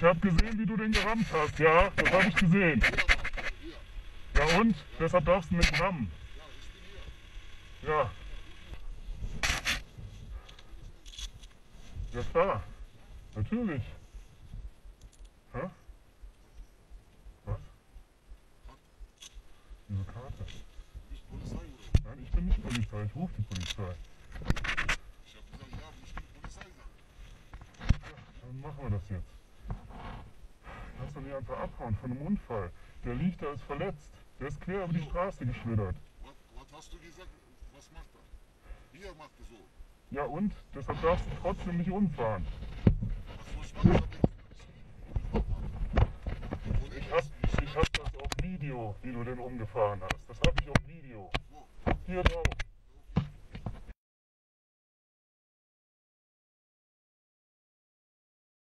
Ich habe gesehen, wie du den gerammt hast, ja? Das habe ich gesehen. Ja und? Deshalb darfst du nicht rammen. Ja. Ja klar. Natürlich. Hä? Was? Diese Karte. Nein, ich bin nicht Polizei. Ich rufe die Polizei. Dann machen wir das jetzt. Kannst du nicht einfach abhauen von einem Unfall. Der liegt da, ist verletzt. Der ist quer über die Straße geschlittert. Was hast du gesagt? Was macht er? Hier macht er so. Ja und? Deshalb darfst du trotzdem nicht umfahren. Was macht er? Ich hab das auf Video, wie du den umgefahren hast. Das habe ich auf Video. Hier drauf.